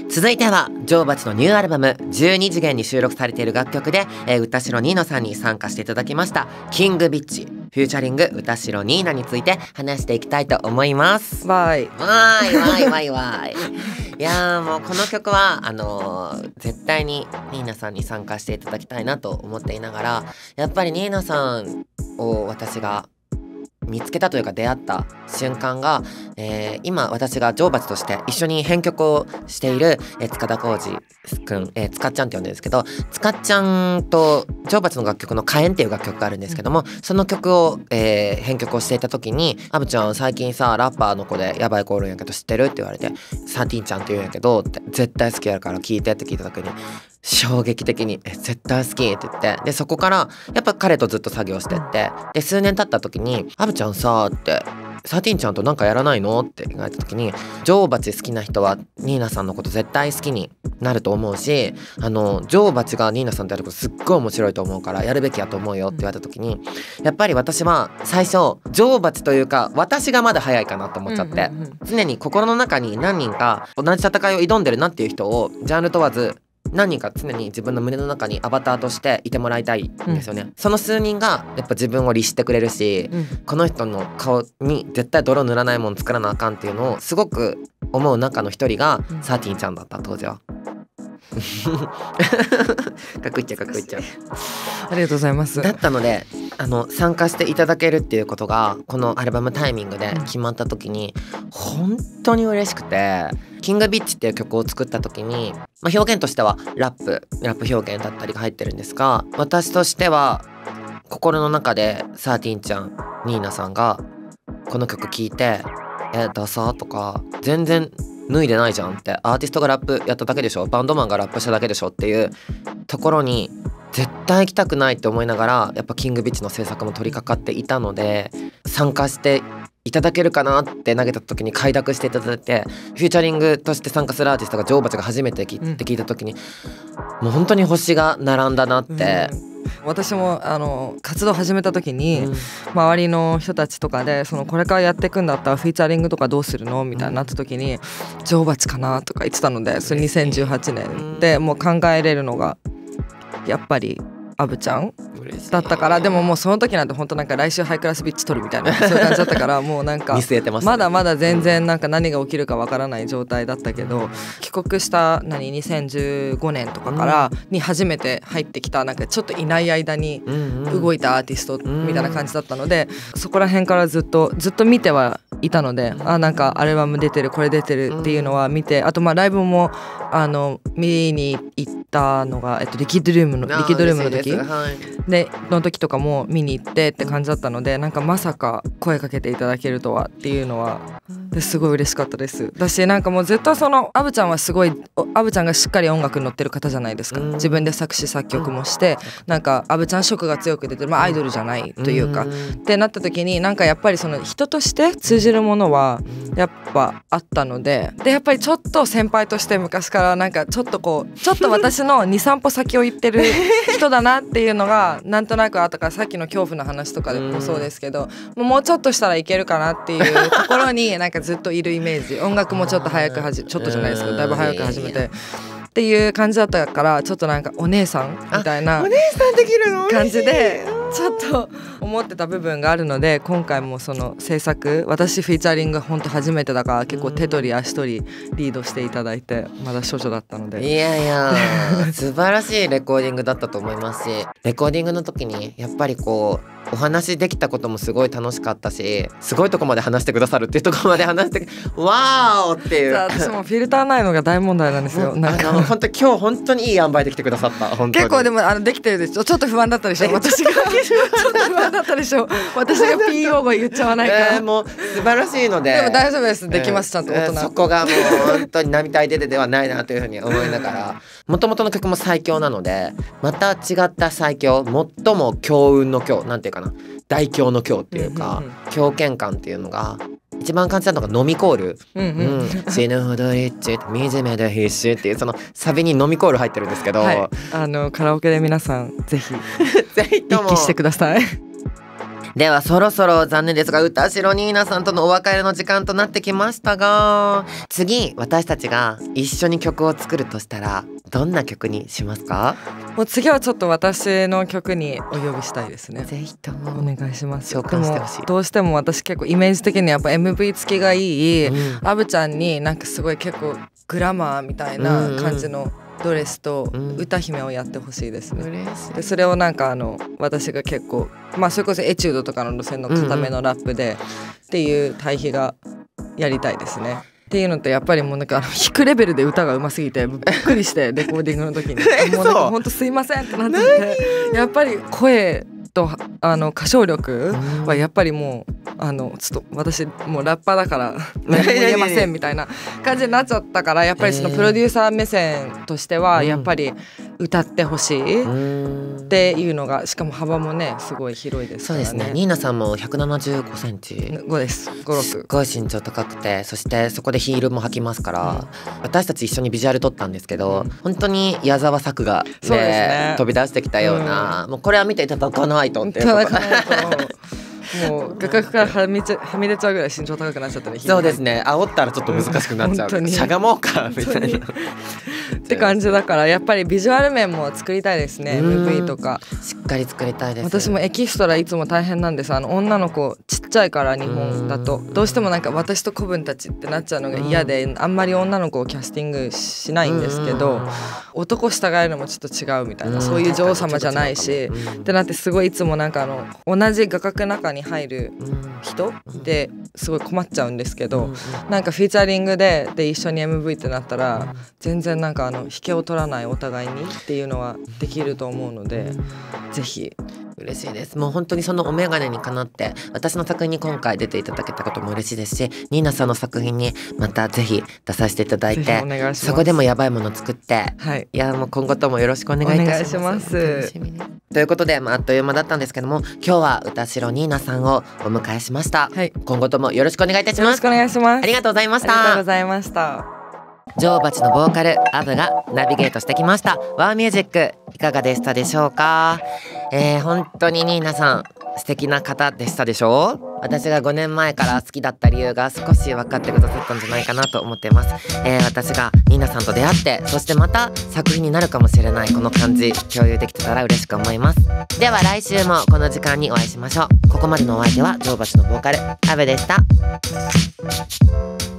続いては女王蜂のニューアルバム12次元に収録されている楽曲で、歌代ニーナさんに参加していただきましたキングビッチフューチャリング歌代ニーナについて話していきたいと思います。 わーいわーいわーいわーいわーいいやーもうこの曲は絶対にニーナさんに参加していただきたいなと思っていながら、やっぱりニーナさんを私が見つけたというか出会った瞬間が、今私が女王蜂として一緒に編曲をしている、塚田浩二くん、つかっちゃんって呼んでるんですけど、つかっちゃんと女王蜂の楽曲の火炎っていう楽曲があるんですけども、その曲を、編曲をしていた時にアブちゃん最近さラッパーの子でやばい子おるんやけど知ってるって言われて、サティンちゃんって言うんやけどって絶対好きやから聞いてって聞いた時に衝撃的に絶対好きって言って、でそこからやっぱ彼とずっと作業してって、で数年経った時にアブちゃんさってサティンちゃんとなんかやらないのって言われた時に、女王蜂好きな人はニーナさんのこと絶対好きになると思うし、女王蜂がニーナさんとやることすっごい面白いと思うからやるべきやと思うよって言われた時に、やっぱり私は最初女王蜂というか私がまだ早いかなと思っちゃって、常に心の中に何人か同じ戦いを挑んでるなっていう人をジャンル問わず何人か常に自分の胸の中にアバターとしていてもらいたいんですよね、その数人がやっぱ自分を律してくれるし、この人の顔に絶対泥塗らないもの作らなあかんっていうのをすごく思う中の一人がサティンちゃんだった当時は。かっこいいっちゃかっこいいっちゃありがとうございます。 だったので参加していただけるっていうことがこのアルバムタイミングで決まった時に本当に嬉しくて、キングビッチっていう曲を作った時に、表現としてはラップ表現だったりが入ってるんですが、私としては心の中でサーティンちゃんニーナさんがこの曲聴いてダサーとか全然脱いでないじゃんって、アーティストがラップやっただけでしょ、バンドマンがラップしただけでしょっていうところに絶対行きたくないって思いながら、やっぱキングビッチの制作も取り掛かっていたので、参加していただけるかなって投げた時に快諾していただいて、フューチャリングとして参加するアーティストが女王蜂が初めてって聞いた時に、もう本当に星が並んだなって、 私も活動始めた時に、周りの人たちとかでこれからやっていくんだったらフィーチャリングとかどうするのみたいになった時に、女王蜂かなとか言ってたので、それ2018年でもう考えれるのがやっぱりアブちゃんだったから、でももうその時なんて本当なんか来週ハイクラスビッチ撮るみたいなそういう感じだったからもうなんかまだまだ全然なんか何が起きるかわからない状態だったけど、帰国した2015年とかからに初めて入ってきた、なんかちょっといない間に動いたアーティストみたいな感じだったので、そこら辺からずっと見てはいたので、なんかアルバム出てるこれ出てるっていうのは見て、あとライブも見に行ったのがリキッドルームの時の時とかも見に行ってって感じだったので、なんかまさか声かけていただけるとはっていうのはすごい嬉しかったです。私なんかもうずっとアブちゃんはすごい、アブちゃんがしっかり音楽に乗ってる方じゃないですか。自分で作詞作曲もして、なんかアブちゃん色が強く出てる、アイドルじゃないというかってなった時に、なんかやっぱり人として通じるものはやっぱあったので、やっぱりちょっと先輩として昔からなんかちょっと私の 2,3 歩先を行ってる人だなっていうのがなんとなくあったから、さっきの恐怖の話とかでもそうですけど、もうちょっとしたらいけるかなっていうところになんかずっといるイメージ。音楽もちょっと早くちょっとじゃないですけどだいぶ早く始めてっていう感じだったから、ちょっとなんかお姉さんみたいな感じでちょっと思ってた部分があるので、今回もその制作、私フィーチャリング本当初めてだから結構手取り足取りリードしていただいて、まだ少女だったので、 いやいや素晴らしいレコーディングだったと思いますし、レコーディングの時にやっぱりお話できたこともすごい楽しかったし、すごいとこまで話してくださるっていうところまで話してわーおっていう。 私もフィルターないのが大問題なんですよ。なんか本当今日本当にいい塩梅で来てくださった。本当に結構でもできてるでしょ。ちょっと不安だったでしょ。私がちょっと不安だったでしょ。私が PO 語言っちゃわないから、 もう素晴らしいので。 でも大丈夫です、できます、ちゃんと大人、 そこがもう本当に並大抵ではないなというふうに思いながら、元々の曲も最強なので、また違った最強、最も強運の強、なんていうかな、大凶の凶っていうか、狂犬感っていうのが一番感じたのが飲みコール、死ぬほどリッチ惨めで必死っていうそのサビに飲みコール入ってるんですけど、 はい、カラオケで皆さんぜひぜひとも一気してください。 ではそろそろ残念ですが歌代ニーナさんとのお別れの時間となってきましたが、次私たちが一緒に曲を作るとしたらどんな曲にしますか？ もう次はちょっと私の曲にお呼びしたいですね。 ぜひともお願いします。 紹介してほしい。 でもどうしても私結構イメージ的にやっぱ MV 付きがいい、アブちゃんになんかすごい結構グラマーみたいな感じのドレスと歌姫をやってほしいですね。でそれをなんか私が結構それこそエチュードとかの路線の固めのラップでっていう対比がやりたいですね。っていうのってやっぱりもうなんか弾くレベルで歌が上手すぎてびっくりしてレコーディングの時にもうなんかほんとすいませんってなってて、やっぱり声と歌唱力はやっぱりもうちょっと私もうラッパーだから何も言えませんみたいな感じになっちゃったから、やっぱりそのプロデューサー目線としてはやっぱり歌ってほしいっていうのが、しかも幅もねすごい広いですからね。 そうですね。ニーナさんも175センチ 5です。56 すごい身長高くて、そしてそこでヒールも履きますから、私たち一緒にビジュアル撮ったんですけど、本当に矢沢作が、 そうですね、 飛び出してきたような、もうこれは見ていただかないとっていうこともう画角からはみ出ちゃうぐらい身長高くなっちゃったね。 そうですね。煽ったらちょっと難しくなっちゃう。しゃがもうかみたいなって感じだから、やっぱりビジュアル面も作りたいですね。MV とかしっかり作りたいです。 私もエキストラいつも大変なんです。女の子ちっちゃいから日本だとどうしてもなんか私と子分たちってなっちゃうのが嫌で、あんまり女の子をキャスティングしないんですけど、男従えるのもちょっと違うみたいな、そういう女王様じゃないしってなって、すごいいつもなんか同じ画角の中に入る人ですごい困っちゃうんですけど、なんかフィーチャリングで一緒に MV ってなったら全然なんか引けを取らないお互いにっていうのはできると思うので、ぜひ。 嬉しいです。もう本当にそのお眼鏡にかなって私の作品に今回出ていただけたことも嬉しいですし、ニーナさんの作品にまたぜひ出させていただいて、そこでもやばいもの作って、いやもう今後ともよろしくお願いいたします。楽しみです。ということで、あっという間だったんですけども、今日は歌代ニーナさんをお迎えしました。今後ともよろしくお願いいたします。 よろしくお願いします。 ありがとうございました。 ありがとうございました。 女王蜂のボーカルアブがナビゲートしてきました。ワーミュージックいかがでしたでしょうか？本当にニーナさん素敵な方でしたでしょう？私が5年前から好きだった理由が少し分かってくださったんじゃないかなと思っています。私がニーナさんと出会って、そしてまた作品になるかもしれないこの感じ共有できてたら嬉しく思います。では来週もこの時間にお会いしましょう。ここまでのお相手は女王蜂のボーカルアブでした。